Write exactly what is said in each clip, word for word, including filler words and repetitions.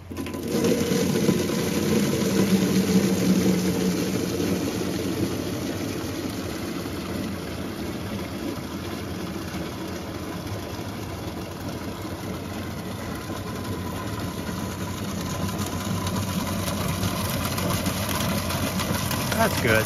That's good.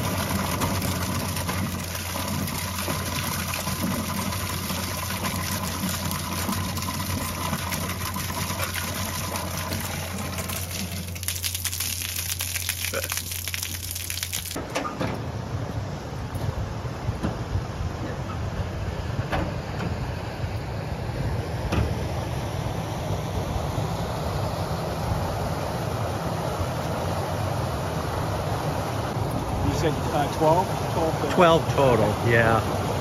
Uh, twelve? twelve, twelve total, yeah.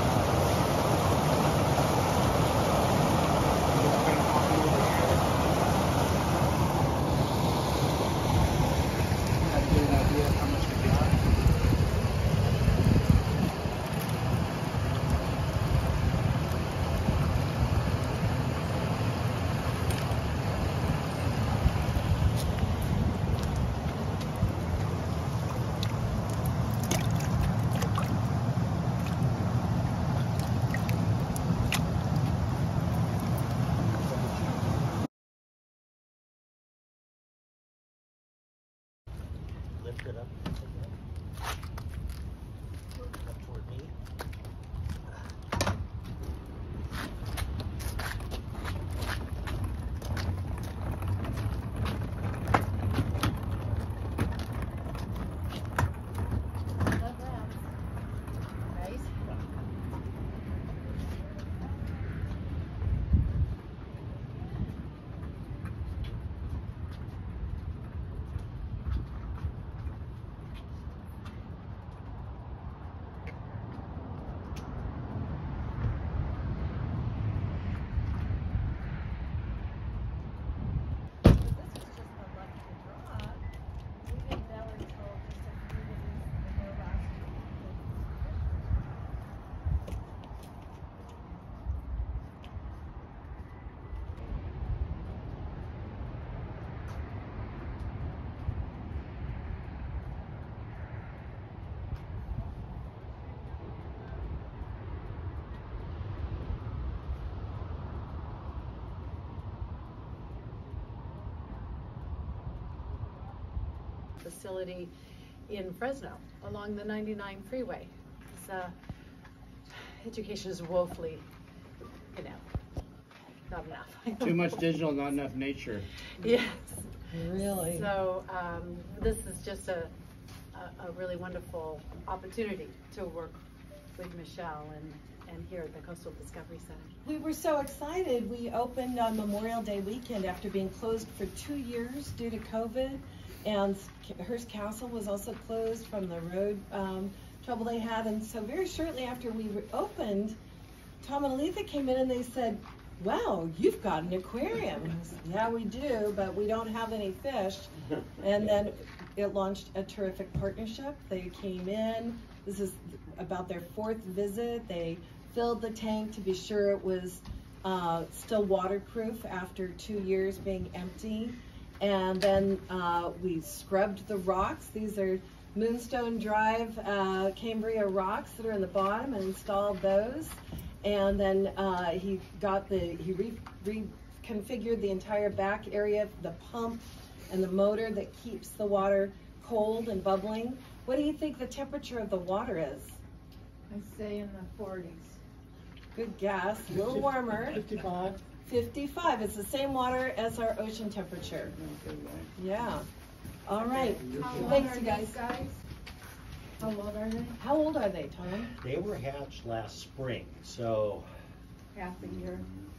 Lift it up. Up toward me. Love that. Nice. Facility in Fresno along the ninety-nine freeway. It's, uh, education is woefully, you know, not enough. Too much digital, not enough nature. Yes. Really? So um, this is just a, a, a really wonderful opportunity to work with Michelle and, and here at the Coastal Discovery Center. We were so excited. We opened on Memorial Day weekend after being closed for two years due to COVID. And Hearst Castle was also closed from the road um, trouble they had. And so very shortly after we opened, Tom and Aletha came in and they said, wow, you've got an aquarium. And I said, yeah, we do, but we don't have any fish. And then it launched a terrific partnership. They came in. This is about their fourth visit. They filled the tank to be sure it was uh, still waterproof after two years being empty. And then uh, we scrubbed the rocks. These are Moonstone Drive uh, Cambria rocks that are in the bottom, and installed those. And then uh, he got the, he re reconfigured the entire back area, the pump and the motor that keeps the water cold and bubbling. What do you think the temperature of the water is? I say in the forties. Good guess, a little warmer. fifty-five. fifty-five, it's the same water as our ocean temperature. Yeah. All right. Thanks, you guys. guys. How old are they? How old are they, Tom? They were hatched last spring, so Half a year.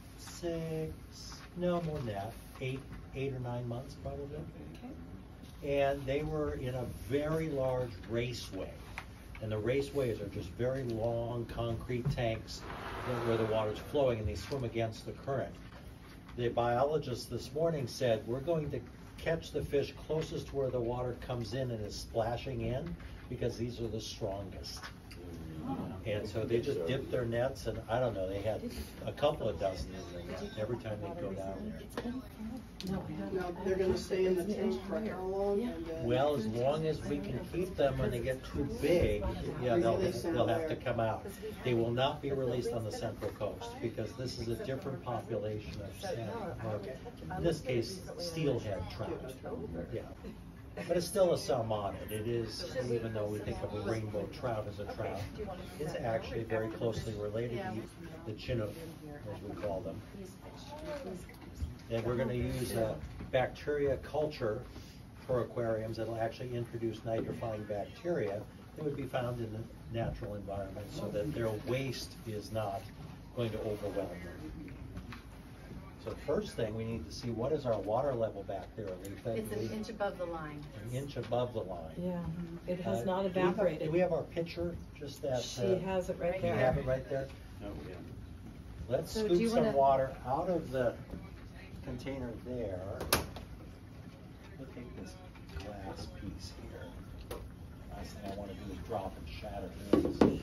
six, no more than that, eight, eight or nine months probably. Okay. And they were in a very large raceway. And the raceways are just very long concrete tanks that, where the water's flowing, and they swim against the current. The biologist this morning said, we're going to catch the fish closest to where the water comes in and is splashing in, because these are the strongest. And so they just dip their nets, and I don't know, they had a couple of dozen in their net every time they go down there. Now, they're gonna stay in the tank for how long? And, uh, Well, as long as we can keep them, when they get too big, yeah, they'll, they'll have to come out. They will not be released on the Central Coast, because this is a different population of salmon, or in this case, steelhead trout. Yeah. But it's still a salmonid. It is, even though we think of a rainbow trout as a trout, it's actually very closely related to the Chinook, as we call them. And we're going to use a bacteria culture for aquariums that will actually introduce nitrifying bacteria that would be found in the natural environment, so that their waste is not going to overwhelm them. So first thing, we need to see, what is our water level back there, Aletha? It's an inch above the line. An inch above the line. Yeah, it has Uh, not do we have- evaporated. Do we have our picture, just that? She uh, has it right Do you there. have it right there? No, we haven't. Let's So do scoop you some wanna- water out of the container there. We'll take this glass piece here. Last thing I want to do is drop and shatter this.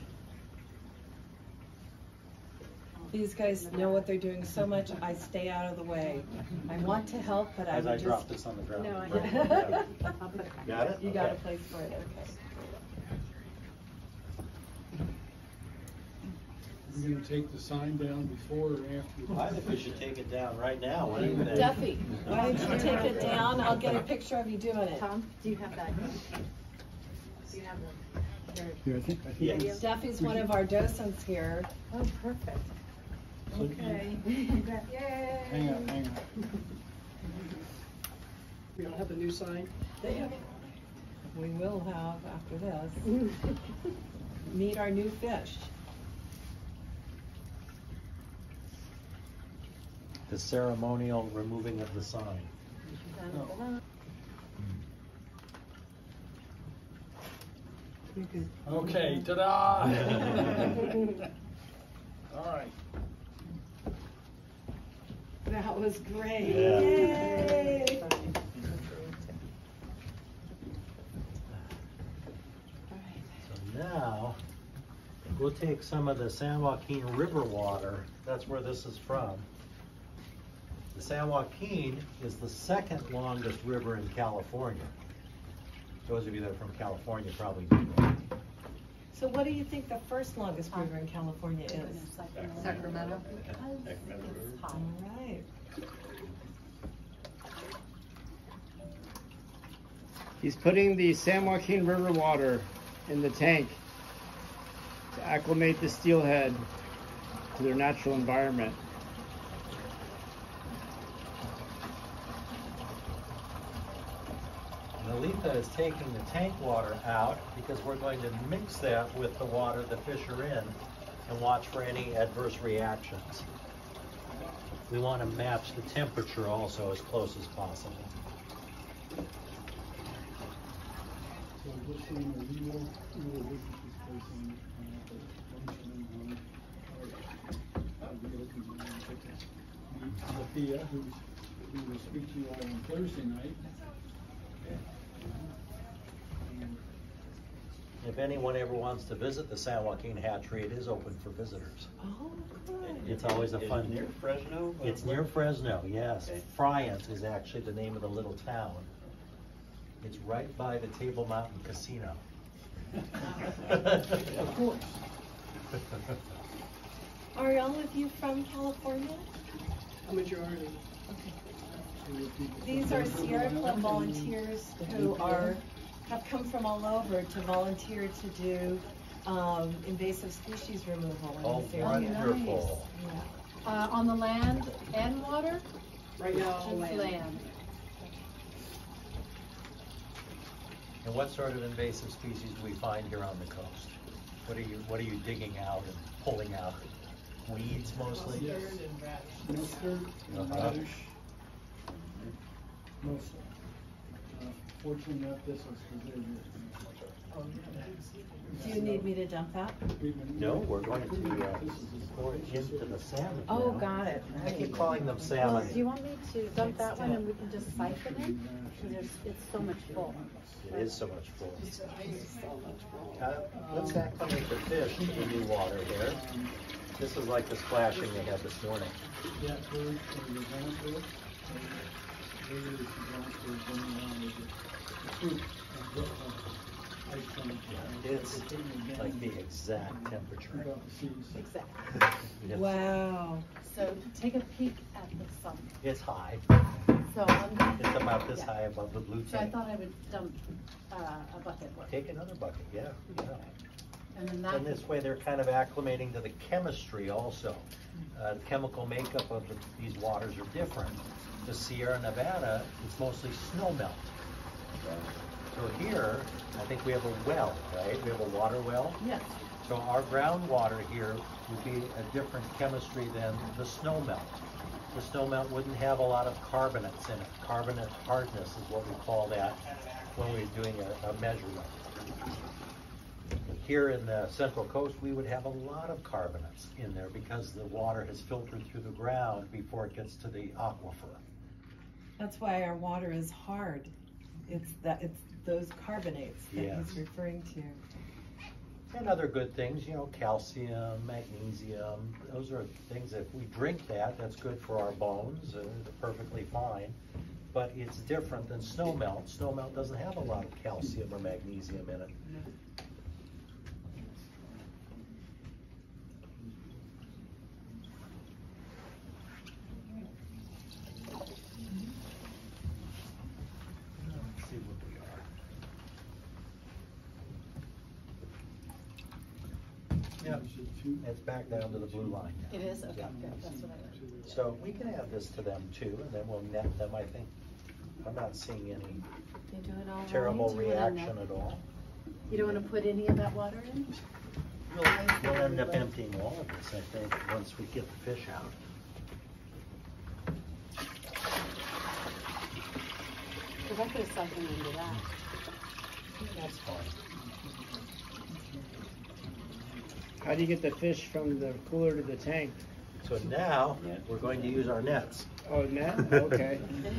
These guys know what they're doing so much, I stay out of the way. I want to help, but I As I would drop just. this on the ground. No, I Right. got it. I'll put it back. Got it? You got a Okay. place for it, okay. You're gonna take the sign down before or after? I think we should take it down right now. What do you think? Duffy. Why don't you take it down, I'll get a picture of you doing it. Tom, do you have that? Do you have the, your Yeah, I think, I think. Yeah. video? Duffy's one of our docents here. Oh, perfect. So- Okay. Yay. Hang on, hang on. We don't have the new sign? We will have after this. Meet our new fish. The ceremonial removing of the sign. Okay, ta-da! All right. That was great. Yeah. Yay! So now, we'll take some of the San Joaquin River water. That's where this is from. The San Joaquin is the second longest river in California. Those of you that are from California probably know that. So what do you think the first longest river in California is? Sacramento. All right. He's putting the San Joaquin River water in the tank to acclimate the steelhead to their natural environment. And Aletha is taking the tank water out because we're going to mix that with the water the fish are in and watch for any adverse reactions. We want to match the temperature also as close as possible. So just so you know, we will, we will visit this place on, uh, lunch and, um, uh, we will continue to take this. Meet Alethea, who's, who will speak to you all on Thursday night. If anyone ever wants to visit the San Joaquin Hatchery, it is open for visitors. Oh, good. It's always a fun. Near Fresno? It's near Fresno, yes. Friant is actually the name of the little town. It's right by the Table Mountain Casino. Of course. Are all of you from California? A majority. These are Sierra Club volunteers who are, have come from all over to volunteer to do um, invasive species removal in Oh, this area. wonderful. Yeah. Uh, on the land and water? Right now, all Just land. land. And what sort of invasive species do we find here on the coast? What are you, what are you digging out and pulling out? Weeds mostly? Yes. Mustard, Uh-huh. radish, mostly. Uh, Fortunately, not thistles, because they're just. Do you need me to dump that? No, we're going to uh, pour it into the salmon. Oh, now. got it. I keep calling them Well, salmon. do you want me to dump that one and we can just siphon it? Because there's, it's so much full. It is so much full. Uh, let's acclimate the fish to the new water here. This is like the splashing they had this morning. Yeah, we're, we're going through it. We're going through it, going around with the fruit of the, uh, ice cream. It's like the exact temperature. About the seas. Exactly. Yes. Wow. So take a peek at the sun. It's high. So I'm, It's about this yeah. high above the blue So I tank. thought I would dump uh, a bucket worth. Take another bucket, yeah. yeah. And then that. And this way they're kind of acclimating to the chemistry also. Uh, the chemical makeup of the, these waters are different. The Sierra Nevada is mostly snow melt. So here, I think we have a well, right? We have a water well. Yes. So our groundwater here would be a different chemistry than the snow melt. The snow melt wouldn't have a lot of carbonates in it. Carbonate hardness is what we call that when we're doing a, a measurement. Here in the Central Coast, we would have a lot of carbonates in there because the water has filtered through the ground before it gets to the aquifer. That's why our water is hard. It's that, it's those carbonates that Yes. he's referring to. And other good things, you know, calcium, magnesium, those are things, if we drink that, that's good for our bones, and they're perfectly fine. But it's different than snow melt. Snow melt doesn't have a lot of calcium or magnesium in it. Let's see what we are. Yep, it's back down to the blue line now. It is? Okay, Yeah. good. That's what I heard. So we can add this to them too, and then we'll net them, I think. I'm not seeing any You do it all right? terrible Do you wanna reaction net- at all. You don't want to put any of that water in? We'll, we'll end up emptying all of this, I think, once we get the fish out. Because I could have something into that. That's fine. How do you get the fish from the cooler to the tank? So now, we're going to use our nets. Oh, net? Okay.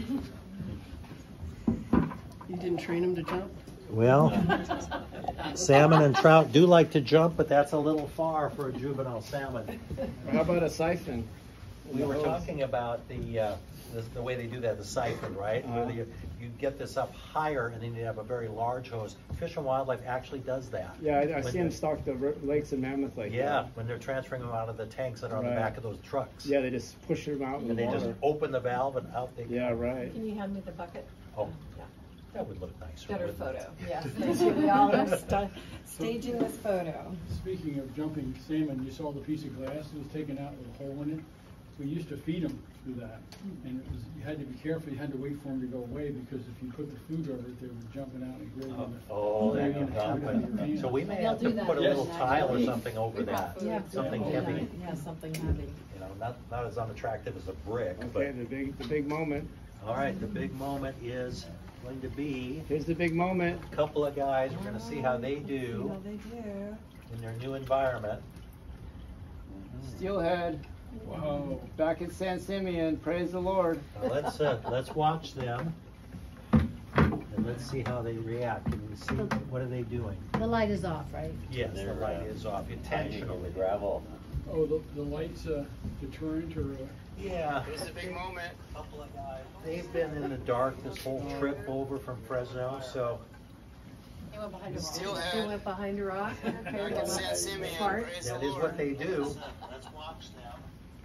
You didn't train them to jump? Well, salmon and trout do like to jump, but that's a little far for a juvenile salmon. How about a siphon? We were talking about the, uh, the, the way they do that, the siphon, right? Uh-huh. Where you, you get this up higher and then you have a very large hose. Fish and Wildlife actually does that. Yeah, I, I When see them they- stock the r- lakes of Mammoth like Yeah, that. when they're transferring them out of the tanks that are on the Right. back of those trucks. Yeah, they just push them out in And the they just water. open the valve and out they go. Yeah, right. Can you hand me the bucket? Oh, Yeah. that would look nicer. Better wouldn't it? photo. Yes, thank you. We all are sta- staging this photo. Speaking of jumping salmon, you saw the piece of glass that was taken out with a hole in it. We used to feed them through that, and it was, you had to be careful, you had to wait for them to go away, because if you put the food over it, they were jumping out and grilling it. Oh, that Maybe could in a shoot out of your happen. hand. So we may Maybe I'll have to do that put a next little time. tile or something over We brought that. food. Yeah, Something yeah, heavy. Yeah, something heavy. You know, not, not as unattractive as a brick, Okay, but, the big, the big moment. all right, the big moment is going to be Here's the big moment. a couple of guys. We're gonna see how they See do how they do. in their new environment. Steelhead, Wow. back at San Simeon. Praise the Lord. Now let's, uh, let's watch them. And let's see how they react. Can we see, what are they doing? The light is off, right? Yes, the light is off intentionally. Gravel. Oh, the, the light's uh, deterrent or, uh, Yeah. Here's the big moment. Couple of guys. They've been in the dark this whole trip over from Fresno, so They went behind a rock. Steelhead. They went behind a rock. Okay, Back at well, San that's Simeon. smart. Praise that the is Lord. what they do. Let's watch them.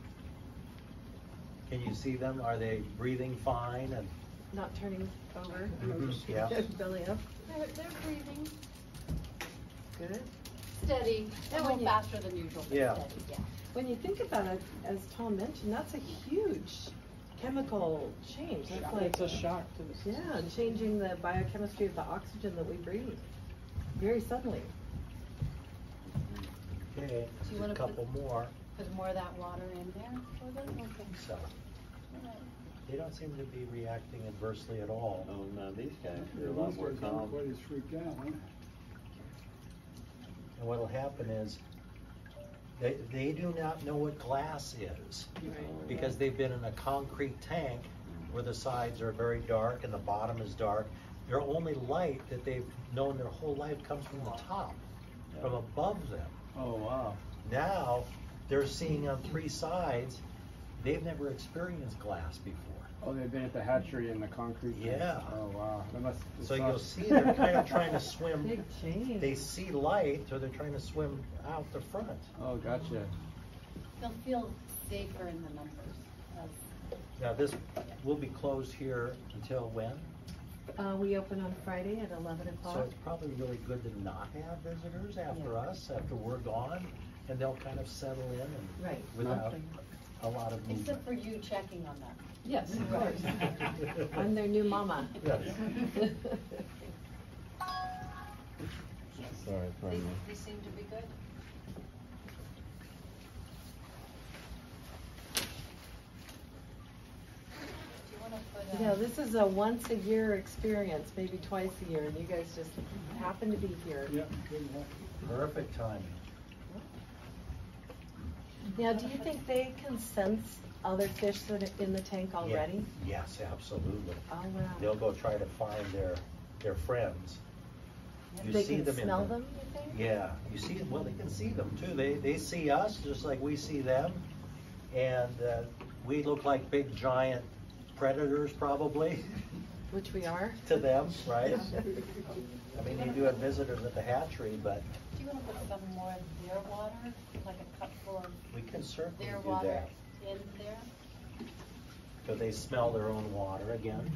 Can you see them? Are they breathing fine? And Not turning over. Mhm, yeah. Belly up. They're, they're breathing Good. steady. They're a when little you- faster than usual, but Yeah. steady, yeah. When you think about it, as Tom mentioned, that's a huge chemical change. That's like It's a shock to the system. yeah, changing the biochemistry of the oxygen that we breathe very suddenly. okay, Do you just a wanna couple more. Put more of that water in there for them? Okay. So All right. they don't seem to be reacting adversely at all. Oh, no, these guys yeah, are a lot these more guys aren't calm. quite as freaked out, huh? And what'll happen is, they, they do not know what glass is, because they've been in a concrete tank where the sides are very dark and the bottom is dark. Their only light that they've known their whole life comes from the top, from above them. Oh, wow. Now, they're seeing on three sides, they've never experienced glass before. Oh, they've been at the hatchery in the concrete tank. Yeah. Oh, wow. That must, So it you'll sucks. see they're kind of trying to swim. Big change. They see light, so they're trying to swim out the front. Oh, gotcha. They'll feel safer in the numbers. as- Now this will be closed here until when? Uh, we open on Friday at eleven So o'clock. it's probably really good to not have visitors after us, after we're gone, and they'll kind of settle in and Right. without a lot of movement. Except for you checking on them. Yes, of course. I'm their new mama. Yes. Sorry, They, pardon me. they seem to be good. Do you want to put, You know, um, this is a once a year experience, maybe twice a year, and you guys just happen to be here. Yeah, good enough. Perfect timing. Now, do you think they can sense other fish that are in the tank Yeah. already? Yes, absolutely. Oh, wow. They'll go try to find their, their friends. You They see can them in smell the- them, you think? Yeah, you see, well, they can see them too. They, they see us just like we see them. And uh, we look like big giant predators probably Which we are. to them, right? I mean, they do have visitors at the hatchery, but do you want to put some more of their water, like a cup full of we can certainly their do water that. in there? So they smell their own water again.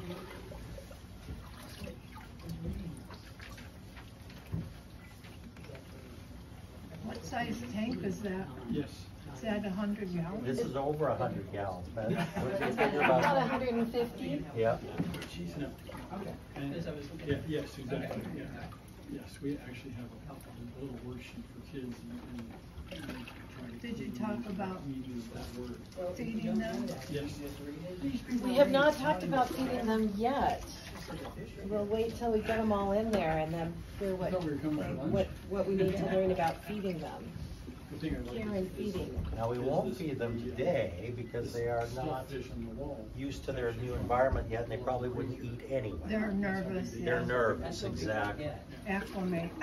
What size tank is that? Yes. Is that a hundred gallons? This is over a hundred gallons, but what do you think About about? one hundred and fifty? Yeah, No. And, yeah, yes, exactly, yeah. Yes, we actually have a, a little worksheet for kids and, and try to. Did you talk about use that word. feeding them? Yes. We have not talked about feeding them yet. We'll wait till we get them all in there and then hear what, I thought we were coming for lunch. what, what we need to learn about feeding them. The thing I'd like Care to and see is- feeding. now we won't feed them today because they are not Fish on the wall. used to their new environment yet, and they probably wouldn't eat anyway. They're nervous, They're yeah. nervous, exactly. Acclimate.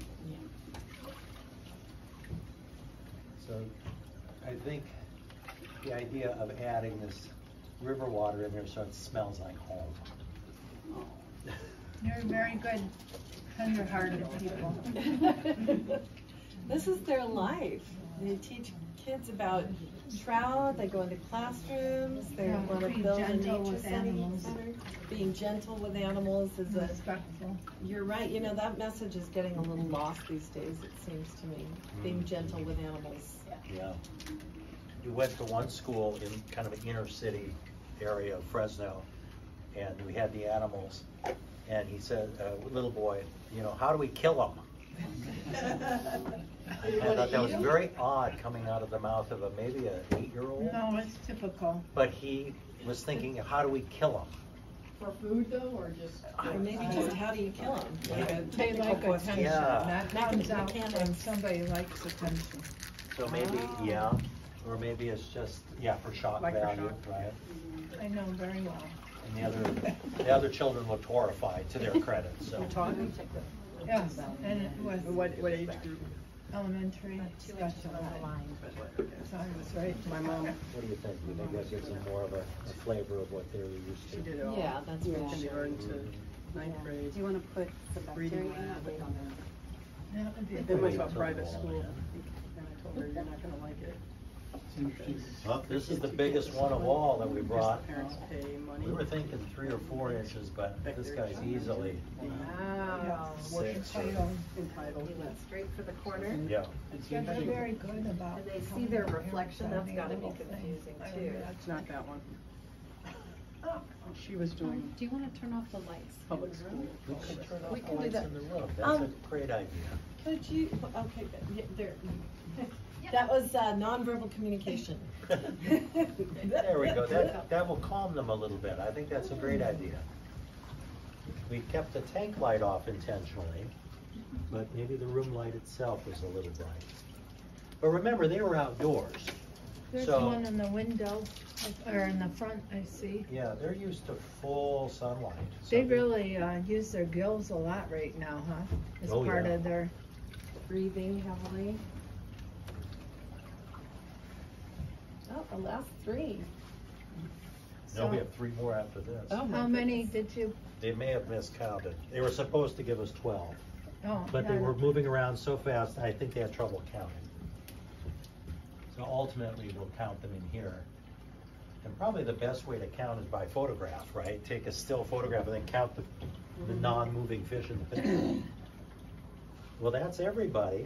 So I think the idea of adding this river water in there so it smells like home. They're very good, tender-hearted people. This is their life. They teach kids about trout, they go into classrooms, they Yeah, want to being build a gentle nature with center. animals. Being gentle with animals is a, Respectful. you're right, you know, that message is getting a little lost these days, it seems to me. Being gentle with animals. Yeah. We went to one school in kind of an inner city area of Fresno, and we had the animals, and he said, uh, little boy, you know, how do we kill them? I thought that was very odd coming out of the mouth of a maybe an eight-year-old. No, it's typical. But he was thinking, how do we kill them? For food though, or just? Or maybe just how do you kill them? Like a They technical like question. attention. Yeah. That comes out Mechanics. when somebody likes attention. So maybe, yeah, or maybe it's just, yeah, for shock Like for value, shock. right? I know very well. And the other, the other children looked horrified, to their credit, so. Yes, and it was What, what age group? elementary Two inches special over ed. the line. So I was right, my mom. What do you think? You think that gives them more of a, a flavor of what they were used to? She did it all. Yeah, that's From for sure. kindergarten to ninth grade. Do you want to put the Reading bacteria lab. in? That would be Then went to a Wait till private the school, fall, and I told her, you're not gonna like it. It's interesting. Well, this is the biggest one of all that we brought. Parents pay money. We were thinking three or four inches, but this guy's easily Wow. six. or- entitled. Entitled. He went straight for the corner. Yeah. It's Yeah, they're interesting. very good about. And they see telling their the parents reflection, all that's the gotta be little things. confusing, I too. mean, It's not that one. She was doing Do you want to turn off the lights? public school. We could turn We off can the do lights that. in the room. That's a Um, great idea. Could you, okay, yeah, there, that was uh, nonverbal communication. There we go. That, that will calm them a little bit. I think that's a great idea. We kept the tank light off intentionally. but maybe the room light itself was a little bright. But remember, they were outdoors. There's So- one in the window, or in the front, I see. Yeah, they're used to full sunlight. They So really uh, use their gills a lot right now, huh? As Oh, part yeah. of their, Breathing heavily. Oh, the last three. No, we so- have three more after this. Oh, my how many goodness. did you, They may have miscounted. They were supposed to give us twelve, oh. but they yeah. were moving around so fast, I think they had trouble counting. So ultimately, we'll count them in here. And probably the best way to count is by photograph, right? Take a still photograph and then count the, the non-moving fish in the picture. Well, that's everybody.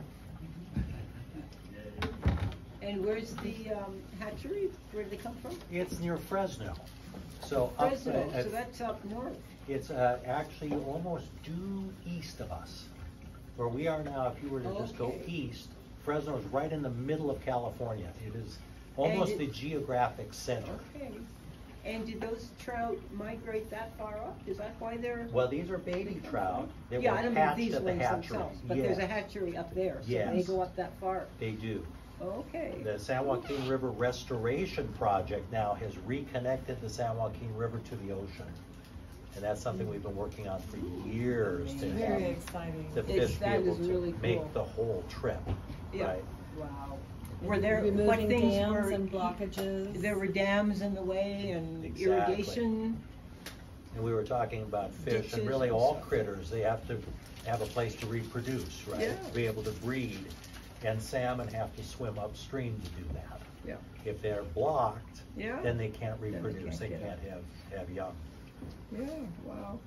And where's the um, hatchery? Where did they come from? It's near Fresno. So up, Fresno, uh, so that's up north. It's uh, actually almost due east of us. Where we are now, if you were to just go Okay. east, Fresno is right in the middle of California. It is almost And the it- geographic center. Okay. And did those trout migrate that far up? Is that why they're? Well, these are baby trout that Yeah, were I don't mean hatched these at the ones hatchery. themselves, but there's a Yes, hatchery up there, so they Yes. go up that far. they do. Okay. The San Joaquin River Restoration Project now has reconnected the San Joaquin River to the ocean. And that's something we've been working on for years to Very have exciting. the It's- fish be that able is really to cool. make the whole trip, Yeah. right? Wow. Were there, what Removing things dams were? and blockages. There were dams in the way and Exactly. irrigation. And we were talking about fish Ditches and really and all stuff. critters, they have to have a place to reproduce, right? Yeah. To be able to breed. And salmon have to swim upstream to do that. Yeah. If they're blocked, Yeah. then they can't they reproduce, can't they get can't have, have young. Yeah, wow.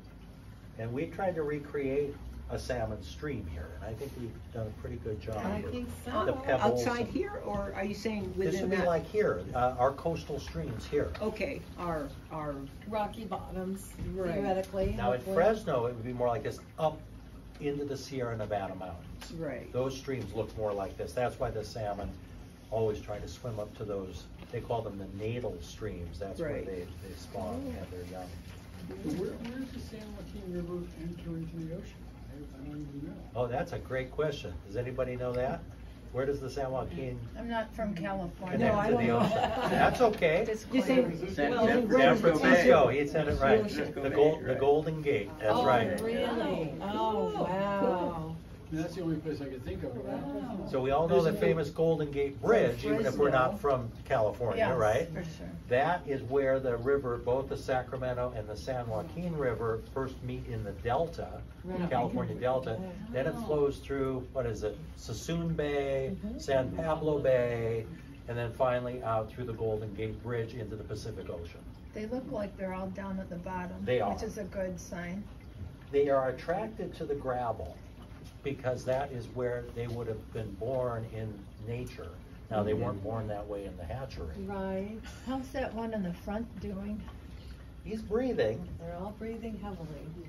And we tried to recreate a salmon stream here, and I think we've done a pretty good job. I with think so. The pebbles. Outside and- here, or are you saying This within would be that? like here, uh, our coastal streams here. Okay, our, our, Rocky Bottoms, Right. theoretically. Now in hopefully. Fresno, it would be more like this, up into the Sierra Nevada mountains. right. Those streams look more like this. That's why the salmon always try to swim up to those, they call them the natal streams. That's where Right. they, they spawn and have their young. Where, where does the San Joaquin River enter into the ocean? I, I don't even know. Oh, that's a great question. Does anybody know that? Where does the San Joaquin I'm not from California. connect I to don't the know. ocean? That's okay. It's You say, clear. San- well, San where San does it Francisco, enter? he said it right. Ocean. The gold, the Golden Gate, that's Oh, right. really? Oh, Cool. wow. And that's the only place I could think of. Right? So we all know the famous Golden Gate Bridge, even if we're not from California, Yes, right? for sure. That is where the river, both the Sacramento and the San Joaquin River, first meet in the Delta, the California Delta. Then it flows through, what is it, Sassoon Bay, San Pablo Bay, and then finally out through the Golden Gate Bridge into the Pacific Ocean. They look like they're all down at the bottom. They are. Which is a good sign. They are attracted to the gravel because that is where they would have been born in nature. Now, they weren't born that way in the hatchery. Right. How's that one in the front doing? He's breathing, They're all breathing heavily.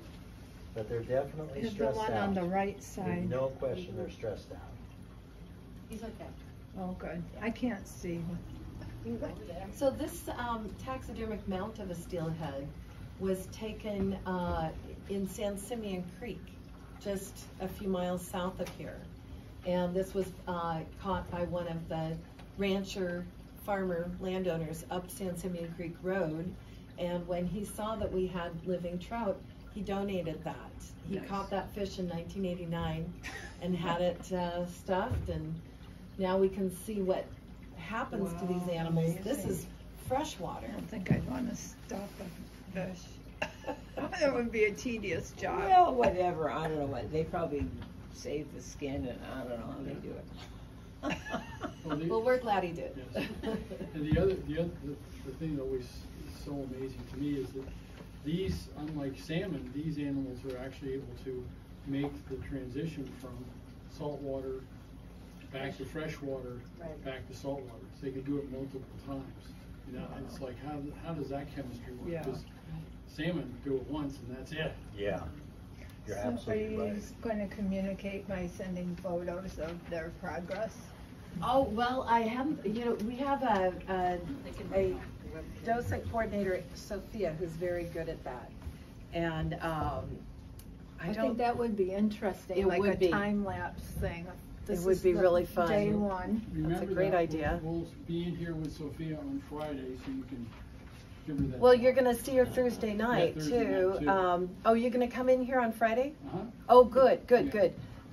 but they're definitely Is the stressed one out. on the right There's side? no question they're stressed out. He's okay. Oh, good. I can't see. Over there. So this um, taxidermic mount of a steelhead was taken uh, in San Simeon Creek, just a few miles south of here. And this was uh, caught by one of the rancher, farmer, landowners up San Simeon Creek Road. And when he saw that we had living trout, he donated that. He Nice. caught that fish in nineteen eighty-nine and had it uh, stuffed, and now we can see what happens to these Wow, animals. This amazing. is freshwater. I don't think I'd want to stop a fish. That would be a tedious job. Well, whatever, I don't know what, they probably save the skin and I don't know how they do it. Well, the- Well, we're glad he did. Yes. And the other, the other, the, the thing that always is so amazing to me is that these, unlike salmon, these animals are actually able to make the transition from saltwater back to freshwater, Right. back to saltwater. So they can do it multiple times. You know, and it's like, how, how does that chemistry work? Yeah. Because salmon do it once and that's it. Yeah, you're absolutely right. Somebody's going to communicate by sending photos of their progress. Oh, well, I have, you know, we have a, a, a docent coordinator, Sophia, who's very good at that. And, um, I think that would be interesting, It like would a be. time lapse thing. This would is be the really fun. Day one. Remember great that, idea. We'll, we'll be in here with Sophia on Friday, so you can give her that. Well, you're gonna see her Thursday night Thursday too. night, too. Um, oh, you're gonna come in here on Friday? Uh-huh. Oh, good, good, Yeah. good.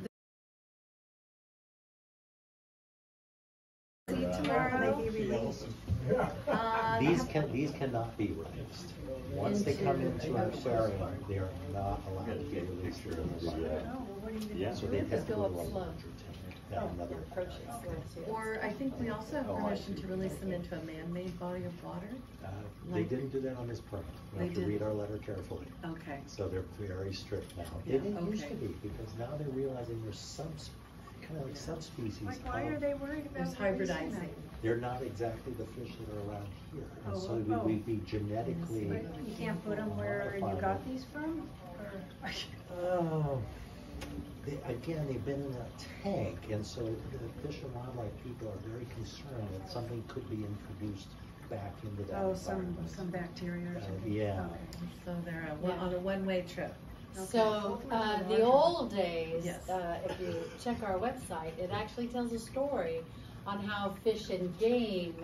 See you tomorrow. Uh, These can, these cannot be released. Once they come into an aquarium, they are not allowed to be released into the environment. Yeah. So they have to Just go go up to a slow. larger tank, not another. Approach it slow, too. Or I think we also have Oh, I permission see. to release them into a man-made body of water. Uh, They Like- didn't do that on this permit. You They have to didn't. read our letter carefully. Okay. So they're very strict now. They Yeah, didn't used to okay. be, because now they're realizing there's some, s- kind of like subspecies Like, why are of, they worried about There's releasing hybridizing. them? they're not exactly the fish that are around here. And Oh, so oh. we, we'd be genetically. But you can't put them where you got these from? Or- Oh, they, again, they've been in a tank, and so the Fish and Wildlife people are very concerned that something could be introduced back into that Oh, some, environment. some bacteria or Uh, something? yeah. Okay. So they're a one- Yeah. on a one-way trip. So, uh, the old days, Yes. uh, if you check our website, it actually tells a story on how Fish and Game,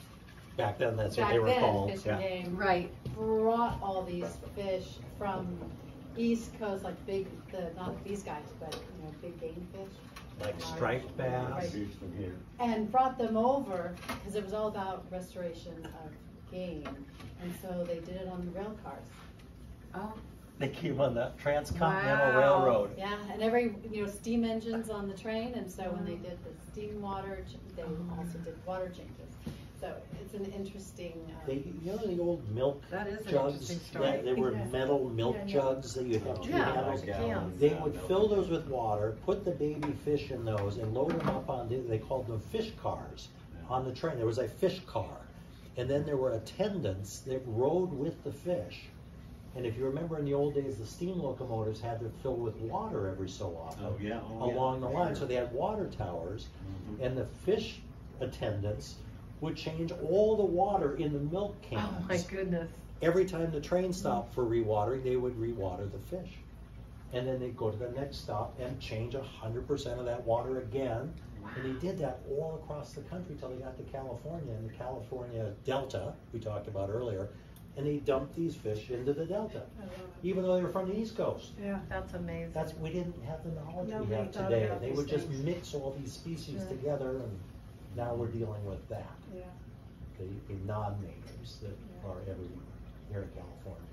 Back then, that's what back they were then, called. Fish and yeah. Game, Right. brought all these fish from East Coast, like big, the, not these guys, but, you know, big game fish. Like Large. striped bass. Right. And brought them over, because it was all about restoration of game, and so they did it on the rail cars. Oh. They came on the Transcontinental Wow. Railroad. Yeah, and every, you know, steam engines on the train, and so when they did the steam water, ch- they also did water changes. So it's an interesting. Um, They, you know the old milk That is an jugs? interesting story. Yeah, they were Yeah. metal milk Yeah, yeah. jugs that you have two Yeah, handles. cans. They would fill those with water, put the baby fish in those, and load them up on, the- they called them fish cars on the train. There was a fish car. And then there were attendants that rode with the fish. And if you remember in the old days, the steam locomotives had to fill with water every so often. Oh, yeah. Oh, yeah. Along the line, so they had water towers, Mhm. and the fish attendants would change all the water in the milk cans. Oh, my goodness. Every time the train stopped for rewatering, they would rewater the fish. And then they'd go to the next stop and change a hundred percent of that water again. And they did that all across the country till they got to California, and the California Delta, we talked about earlier, and they dumped these fish into the Delta, even though they were from the East Coast. Yeah. That's amazing. That's, we didn't have the knowledge we Nobody have thought today. about They these would just things. mix all these species Sure. together, and now we're dealing with that. Yeah. The, the non-natives that are everywhere here in California.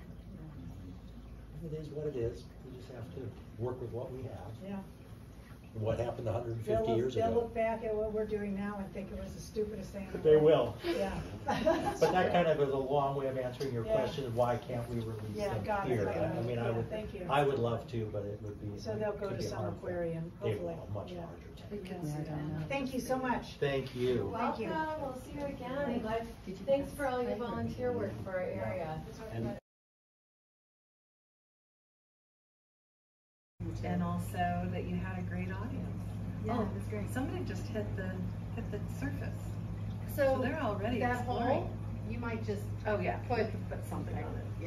It is what it is. We just have to work with what we have. Yeah. And what happened one hundred They'll fifty look, years they'll ago. look back at what we're doing now and think it was the stupidest thing. in the They world. will. Yeah. But that kind of is a long way of answering your Yeah. question, why can't we release Yeah, them got it, here? got it. I mean, I Yeah, would, thank you. I would love to, but it would be. So they'll go could to be some harmful. aquarium, They hopefully. will, much Yeah. larger tank. Yes. Thank you so much. Thank you. Thank you. Welcome, we'll see you again. I'm glad- Thanks for all your volunteer work for our area. And And also that you had a great audience. Yeah, Oh, it was great. Somebody just hit the, hit the surface. So So they're already that exploring. hole, you might just Oh, yeah. put Put something on it.